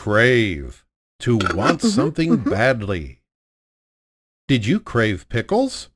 crave, to want something badly. Did you crave pickles?